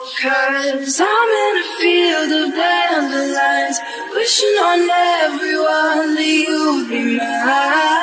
'Cause I'm in a field of dandelions, wishing on everyone that you'd be mine.